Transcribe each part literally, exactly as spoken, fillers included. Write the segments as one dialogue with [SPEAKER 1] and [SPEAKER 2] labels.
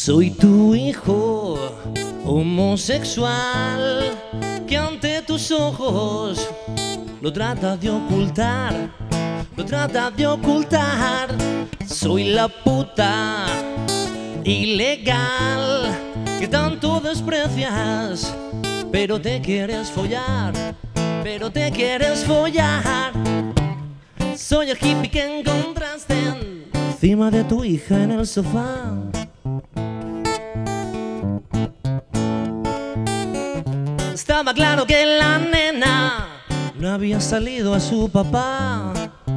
[SPEAKER 1] Soy tu hijo homosexual que ante tus ojos lo trata de ocultar, lo trata de ocultar. Soy la puta ilegal que tanto desprecias, pero te quieres follar, pero te quieres follar. Soy el hippie que encontraste encima de tu hija en el sofá. Estaba claro que la nena no había salido a su papá.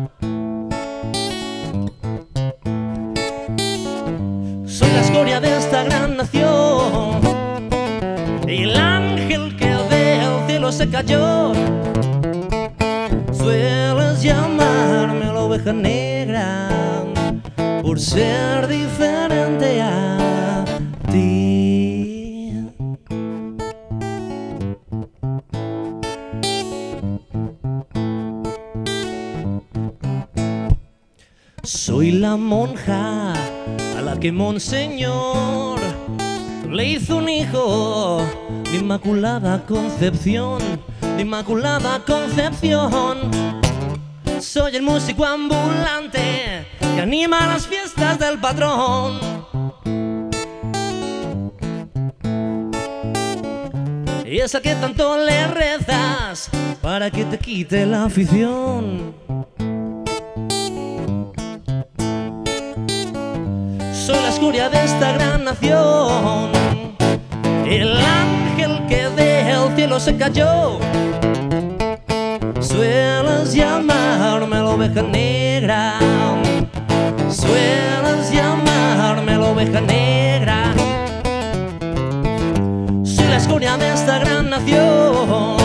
[SPEAKER 1] Soy la escoria de esta gran nación, el ángel que del cielo se cayó. Sueles llamarme la oveja negra por ser diferente a ti. Soy la monja a la que Monseñor le hizo un hijo de Inmaculada Concepción, de Inmaculada Concepción. Soy el músico ambulante que anima las fiestas del patrón. Y esa que tanto le rezas para que te quite la afición. Soy la escoria de esta gran nación, el ángel que del cielo se cayó. Sueles llamarme la oveja negra, sueles llamarme la oveja negra. Soy la escoria de esta gran nación.